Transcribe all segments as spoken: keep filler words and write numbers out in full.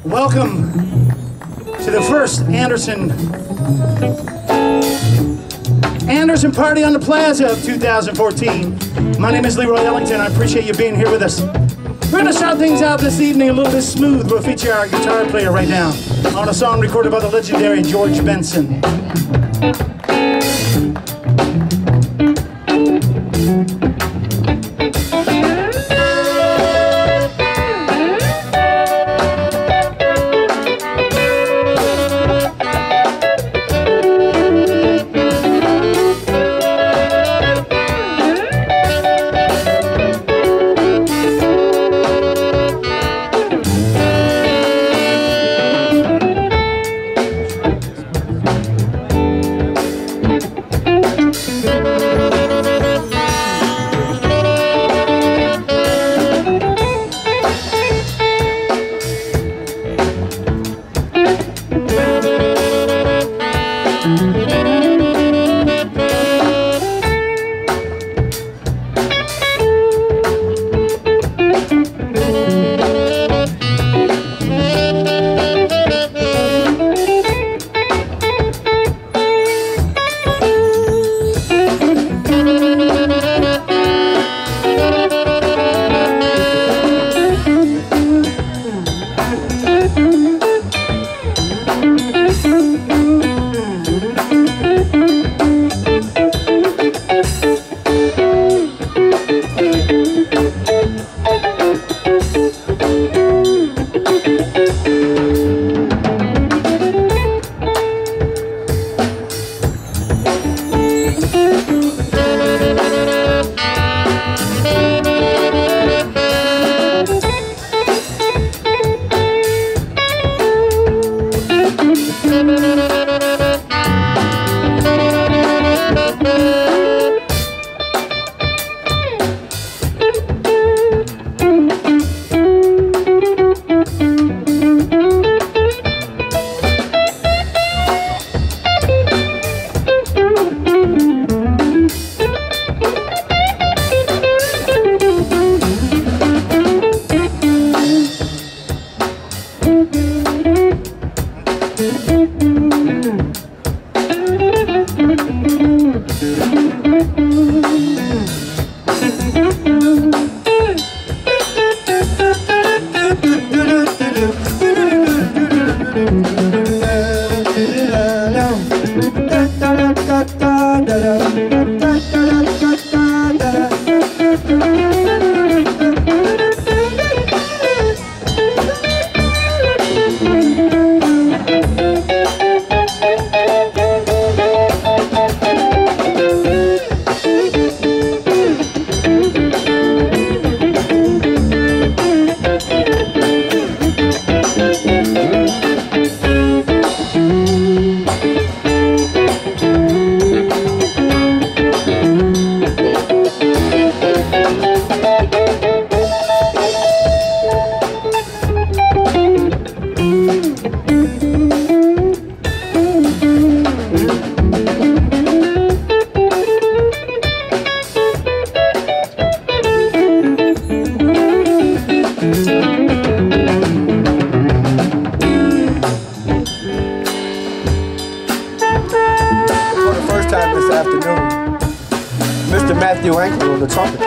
Welcome to the first Anderson Anderson Party on the Plaza of two thousand fourteen. My name is Leroy Ellington. I appreciate you being here with us. We're going to start things out this evening a little bit smooth. We'll feature our guitar player right now on a song recorded by the legendary George Benson. Matthew Ankle on the trumpet.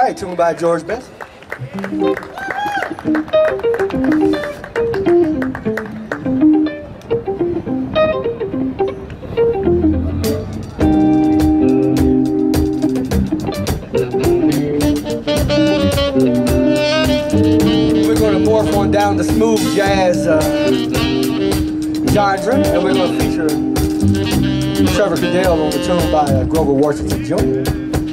Night, tuned by George Benson. We're going to morph on down the smooth jazz uh, genre, and we're going to feature Trevor Cadell on the tune by uh, Grover Washington Junior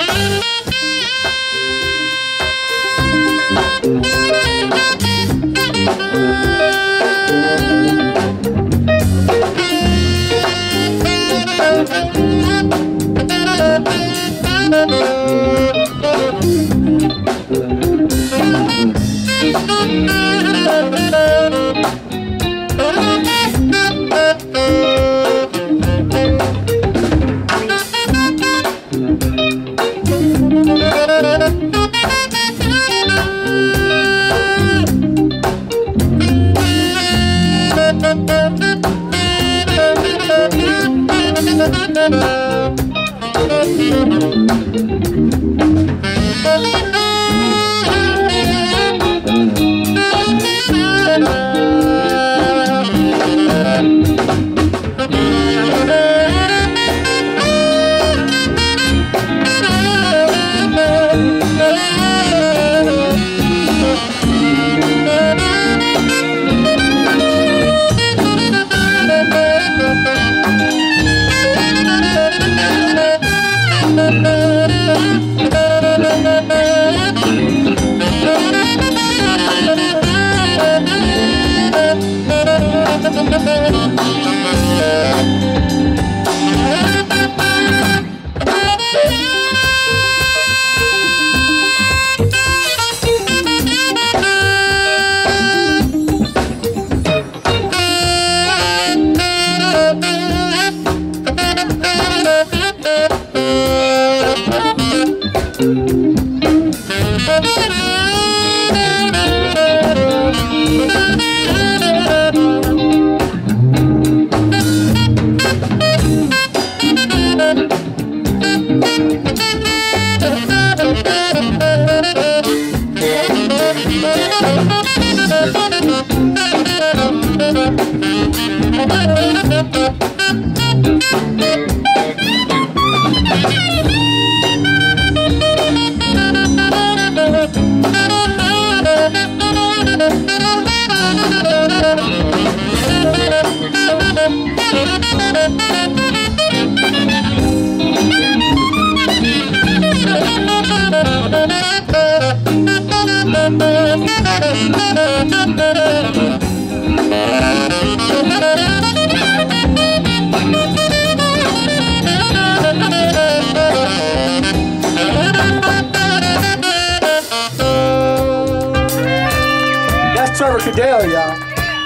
That's Trevor Cadell, y'all.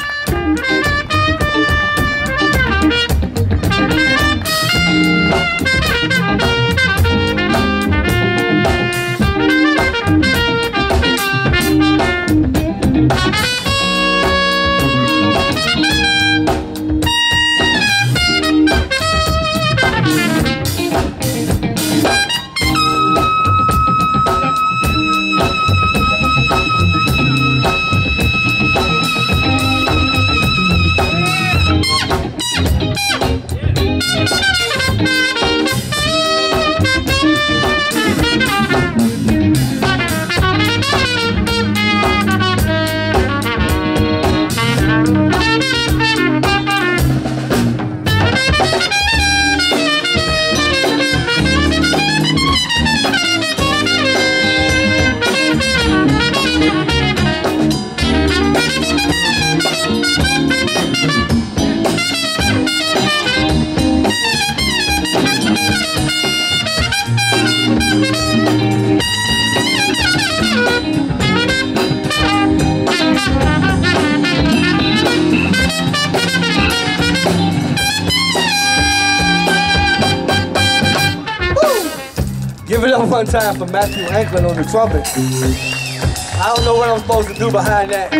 Give it up one time for Matthew Anklin on the trumpet. I don't know what I'm supposed to do behind that.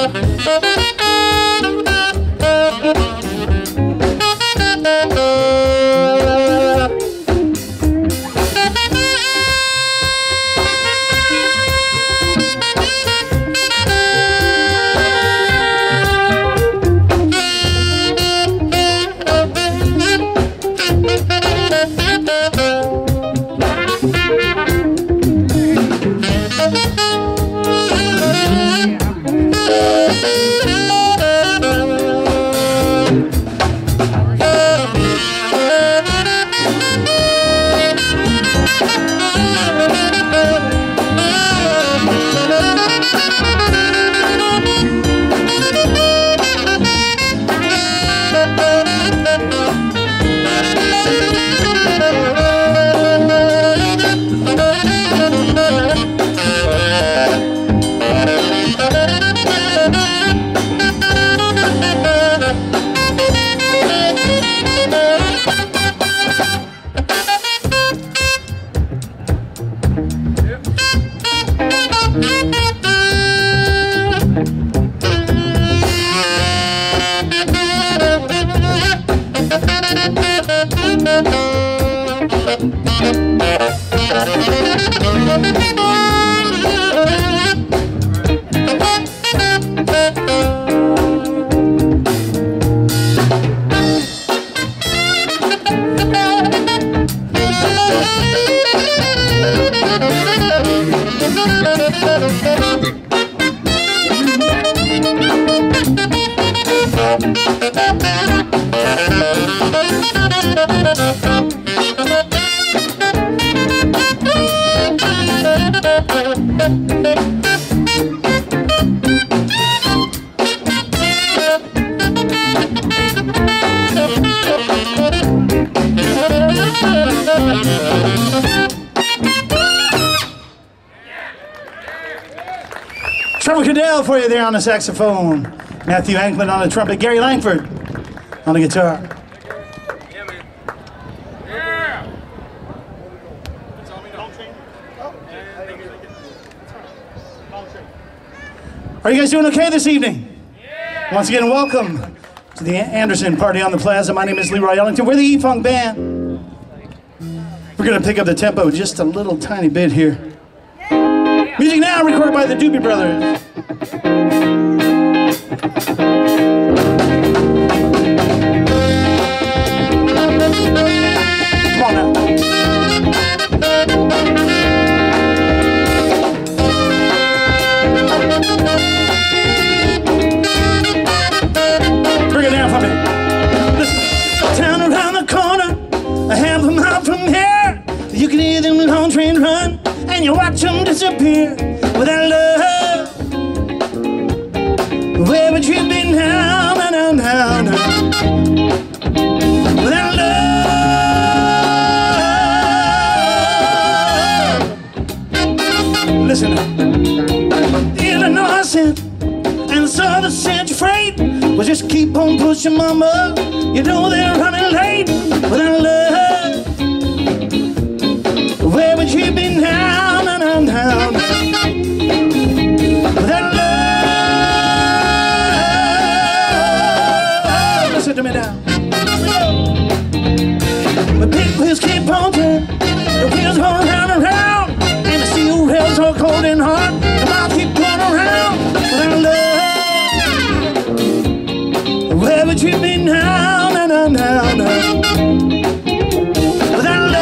Trevor Cadell for you there on the saxophone. Matthew Anklin on the trumpet. Gary Langford on the guitar. Yeah, man. Yeah. Are you guys doing okay this evening? Yeah. Once again, welcome to the Anderson Party on the Plaza. My name is Leroy Ellington. We're the E-Funk Band. We're going to pick up the tempo just a little tiny bit here. Music now recorded by the Doobie Brothers. Come on now. Bring it down for me. Listen. Town around the corner, a half a mile from here, you can hear them long train run, and you watch them disappear without love. Where would you be now, now, now, now, now? Without love. Listen up. Illinois sent, and so the Central Freight will just keep on pushing, mama. You know they're running late without love. Where would you be now, now, now, now, now? Without love. Listen to me now. The big wheels keep on turning, the wheels go round and round, and the steel rails are cold and hard. The miles keep going around without love. Where would you be now, now, now, now, now? Without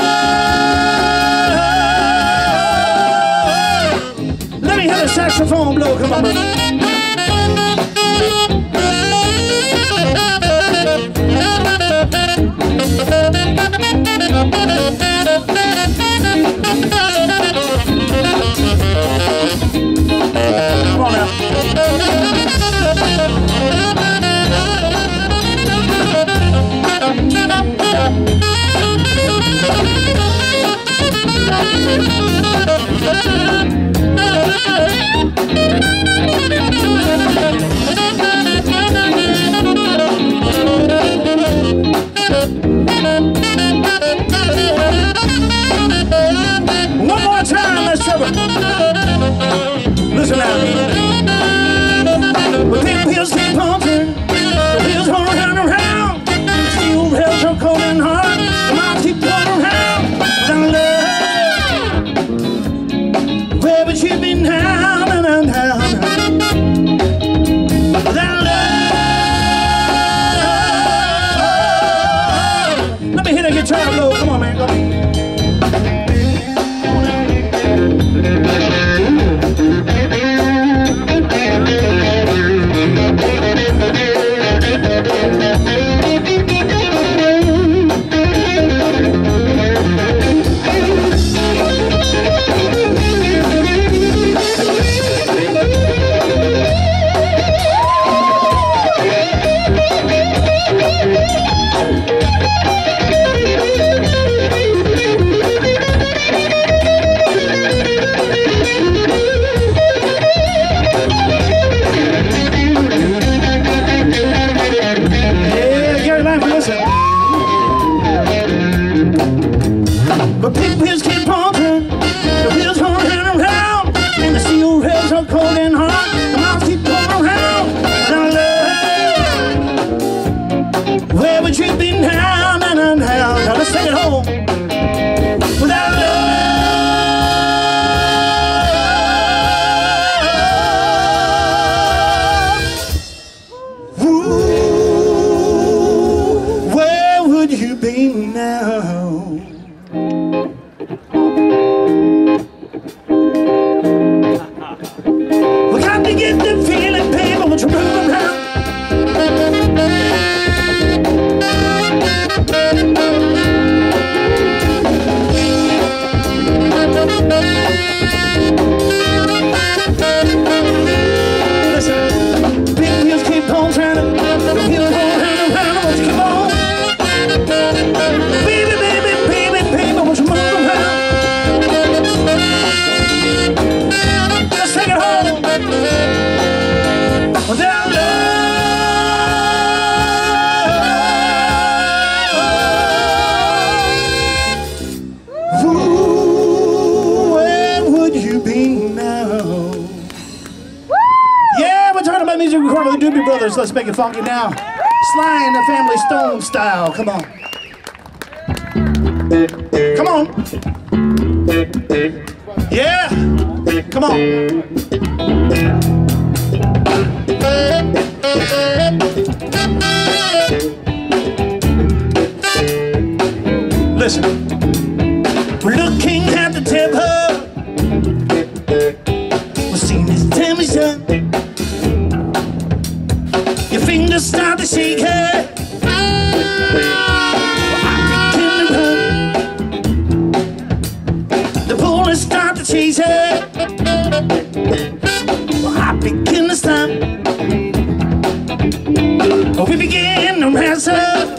love. Let me hear the saxophone blow. Come on, brother. Come on now. One more time, let's Trevor. Listen now. love cold and hard. The miles keep going around. Without love, where would you be now, now, now, now? Now let's take it home. Without love, ooh, where would you be now? We got to get the feeling, baby, what you move around. Listen, big wheels keep on turning, the wheels go round and round, won't you come on? Baby, baby, baby, baby, won't you move around? Let's take it home. Without love, ooh, where would you be now? Yeah, we're talking about music recorded by the Doobie Brothers. Let's make it funky now. Sly and the Family Stone style. Come on. Come on. Yeah. Come on. Listen. We're looking at the table. We're seeing this temperature. Your fingers start to shake it. Start to chase it. Well, I begin to stop. Well, we begin to rise up.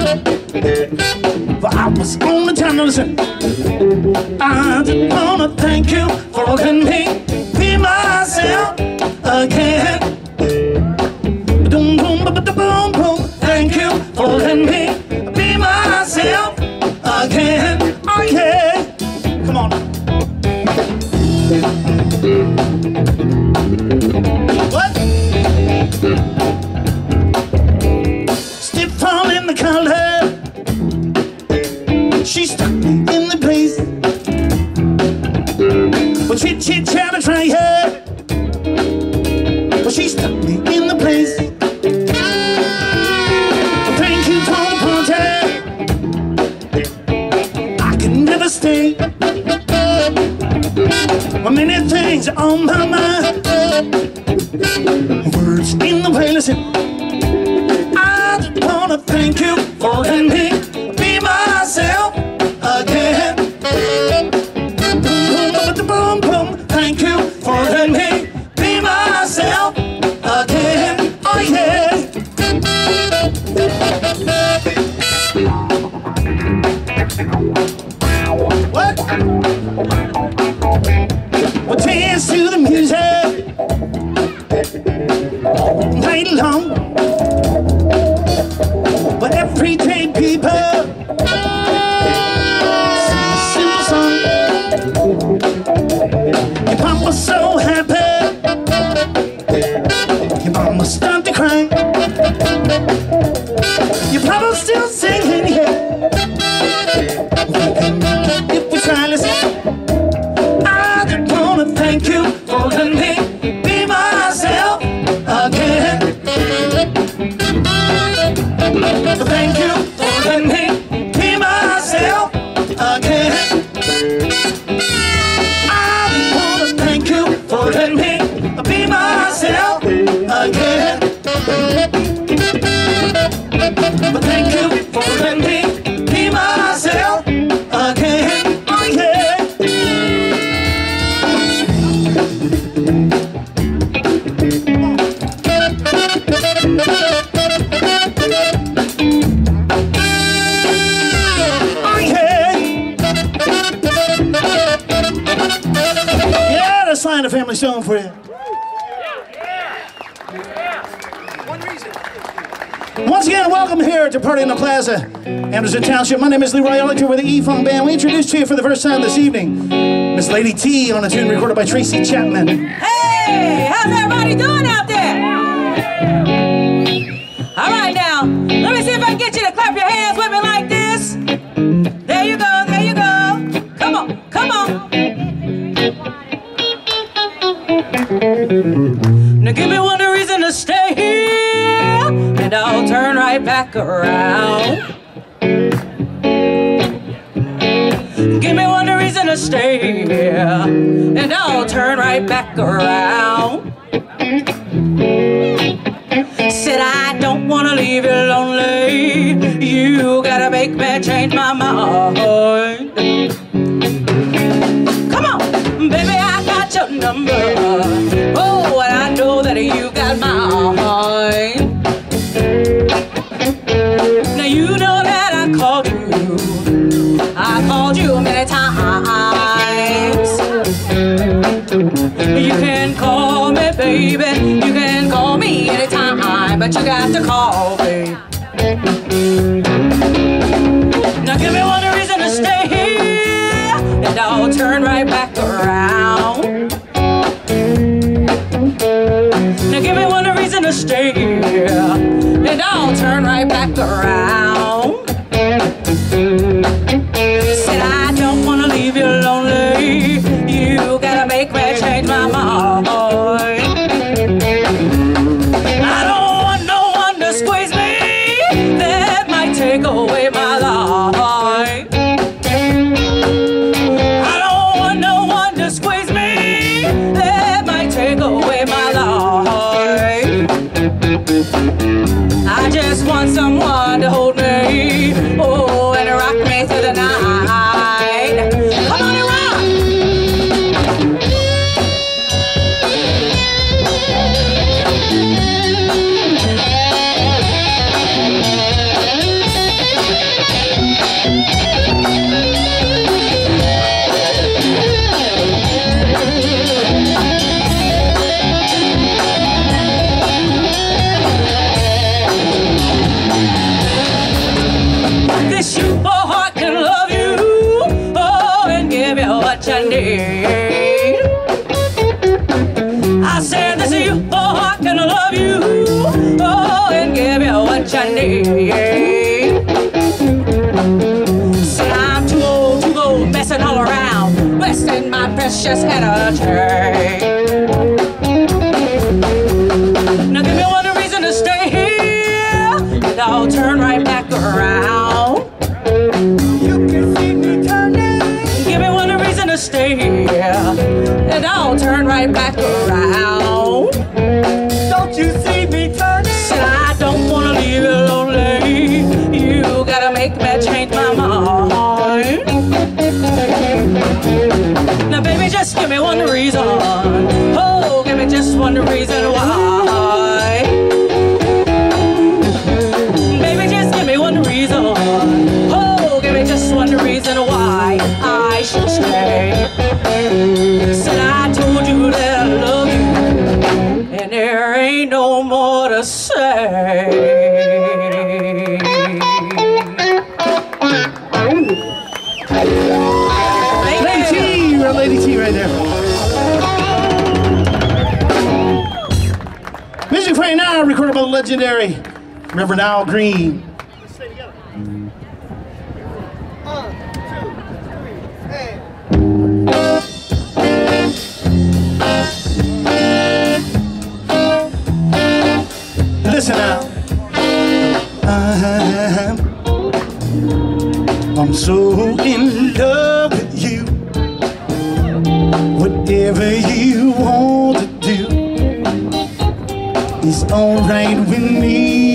Well, I was on the time to listen. I just wanna thank you for letting me be myself again. Boom, boom, boom, boom, boom. Thank you for letting me be myself again. Oh yeah. Come on. What? Stiff fall in the color. She stuck me in the place. Well, chit chit chatter try her. Well, she stuck me in the place. Well, thank you for the party. I can never stay. Well, many things are on my mind. Words in the way, listen. I just wanna thank you for letting me be myself again. Boom, boom, boom, boom. Thank you for letting me be myself again. Oh yeah. What? Well, dance to the music night long. But everyday people sing a simple song. Your mama's so happy. Your mama start to cry. Your papa's still singing here. If we try, listen. Thank you for letting me be myself again. Thank you for letting me be myself again. I want to thank you for letting me be myself again. Thank you for letting me be myself again. Oh yeah. Sly and the Family Stone for you. Yeah, yeah, yeah. One reason. Once again, welcome here to Party in the Plaza, Anderson Township. My name is Leroy Ellington with the E-Funk Band. We introduced to you for the first time this evening Miss Lady T on a tune recorded by Tracy Chapman. Hey! back around. Give me one reason to stay here, and I'll turn right back around. Said I don't wanna leave you lonely. You gotta make me change my mind. Come on, baby, I got your number. Oh, and I know that you got mine. Now you know that I called you. I called you many times. You can call me, baby. You can call me anytime, but you got to call me. Now give me one reason to stay here, and I'll turn right back around. Now give me one reason to stay here, and I'll turn right back around. Said I don't wanna leave you lonely. You gotta make me change my mind. I don't want no one to squeeze me. That might take away my life. I don't want no one to squeeze me. That might take away my life. I just want someone to hold me. Oh, and rock me through the night. Come on and rock! This you boy can love you, oh, and give you what you need. I said this you boy can love you, oh, and give you what you need. Said I'm too old to go messing all around, wasting my precious energy. Now give me one reason to stay here, and I'll turn right back around. Stay here, and I'll turn right back around. Don't you see me turning? Said I don't wanna leave you lonely. You gotta make me change my mind. Now baby, just give me one reason. Oh, give me just one reason why. Baby, just give me one reason. Oh, give me just one reason why I should stay. Said I told you that I love you, and there ain't no more to say. Lady T, right, Lady T right there. Music right now, recorded by the legendary Reverend Al Green. Listen now. I'm, I'm so in love with you. Whatever you want to do is alright with me.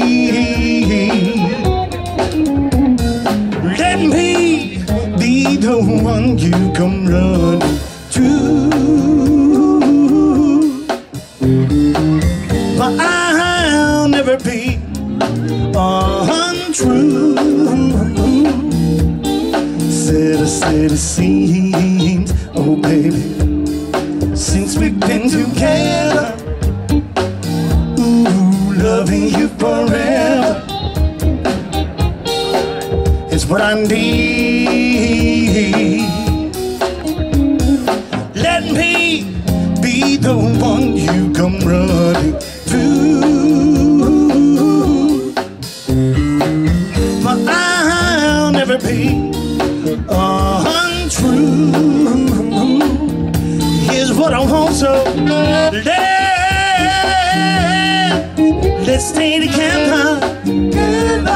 Let me be the one you come running to. But I'll never be untrue. Said I said it seems, oh baby, since we've been together, ooh, loving you forever is what I need. Let me be the one you come running to. But I'll never be untrue. Here's what I want, so let, let's stay together.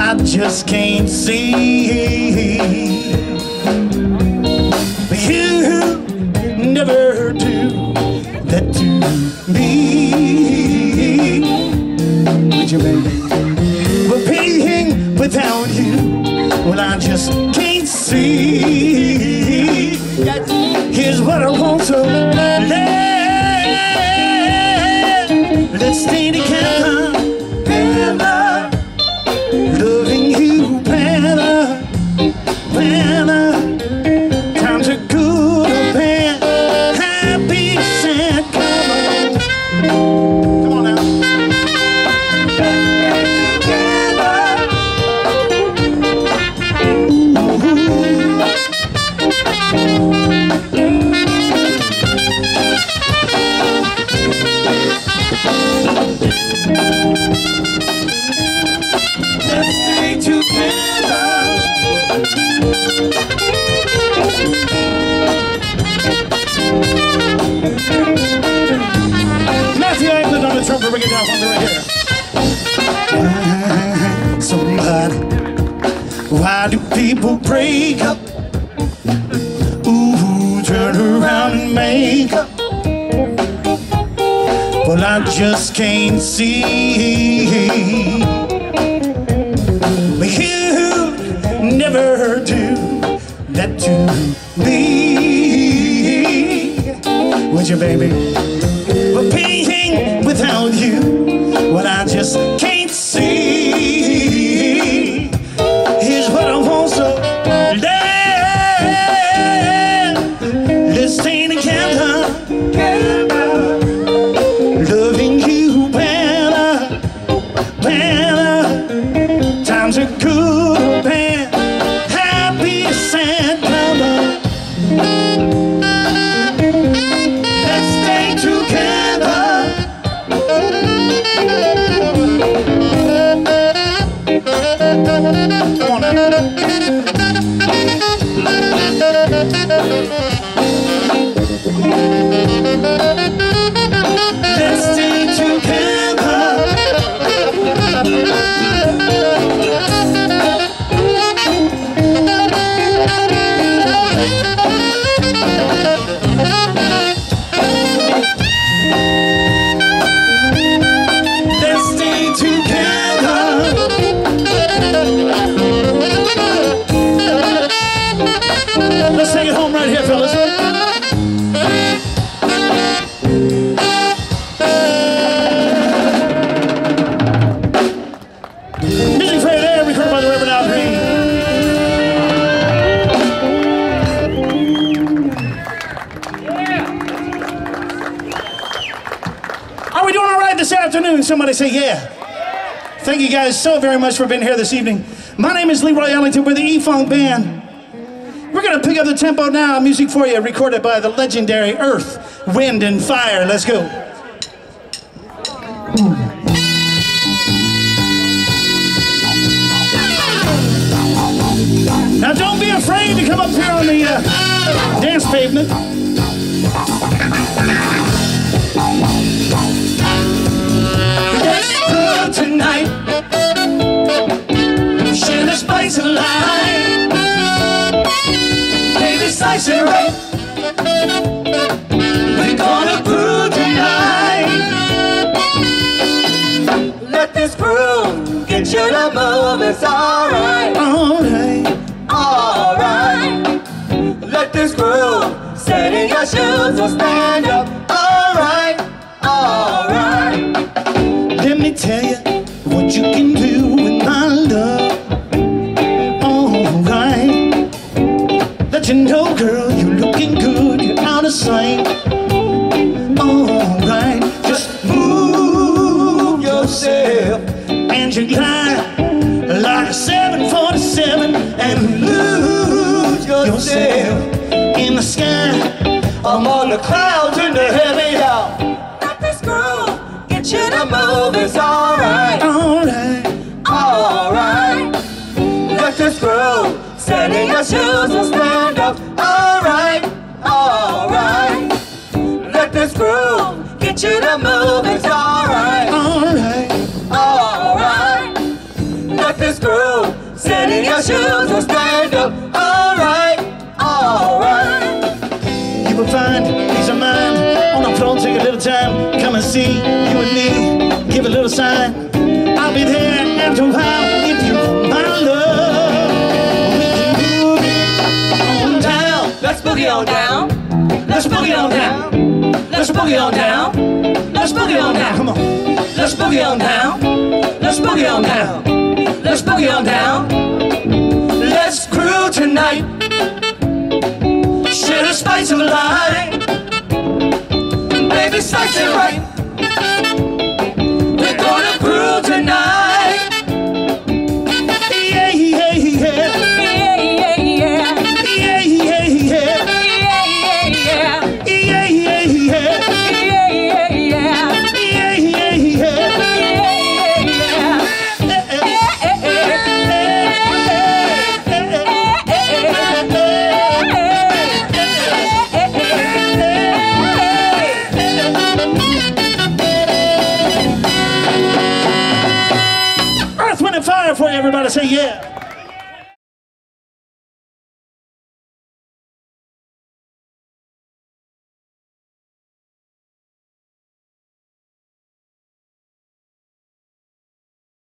I just can't see. You never do that to me. Would you, baby? But being without you, well, I just can't see. Here's what I want to let. Let's stay together, better. Loving you better, better. Times are good or bad, happy, sad, come on. Come on now. Let's stay together. Matthew Anklin on the trumpet, bring it down from right here. Somebody, why do people break up? Ooh, turn around and make up. Well, I just can't see. But you never do that to me. Would you, baby? But being without you, well, I just can't see. Here's what I want, so let's stay together. Loving you better, better. Times are good or bad, happy or sad, brother. Let's stay together. Come on now. Let's stay together. Let's stay together. Let's take it home right here, fellas. Music for today, recorded by the Reverend Al Green. Are we doing all right this afternoon? Somebody say yeah. Thank you guys so very much for being here this evening. My name is Leroy Ellington. We're the E-Funk Band. We're going to pick up the tempo now. Music for you, recorded by the legendary Earth, Wind, and Fire. Let's go. Now don't be afraid to come up here on the uh, dance pavement. Let's go tonight. Share the spice of life. Baby, slice it right. We're gonna groove tonight. Let this groove get you to move. It's alright. Alright. Alright. Let this groove set in your shoes. So stand up. Alright. Alright. Let me tell you what you can do with my love. Alright. Let you know, girl, you're looking good. You're out of sight. Alright. Just move yourself and you glide like a seven forty-seven and lose yourself in the sky. I'm on the clouds in the heavy out. Let this groove get you to move. It's alright. Alright. Alright. Let this groove set in your shoes and stand up. Alright. Alright. Let this groove get you to move. It's alright. Alright. Alright. Let this groove through. Stand in your shoes or stand up. Alright, alright. You will find peace of mind on the phone. Take a little time, come and see you and me. Give a little sign. I'll be there after a while if you want my love. We can move it on down. Let's boogie on down. Let's boogie on down. Let's boogie on down. Let's boogie on down. Come on. Let's boogie on down. Let's boogie on down. Let's boogie on down. Let's crew tonight. Share the spice of life. Baby, spice it right. We're gonna crew tonight. Yeah, yeah, yeah. Yeah, yeah, yeah. Yeah, yeah, yeah. Yeah, yeah, yeah. Yeah, yeah, yeah. Yeah, yeah, yeah. Yeah, yeah, yeah. Earth, Wind and Fire for everybody. Say yeah.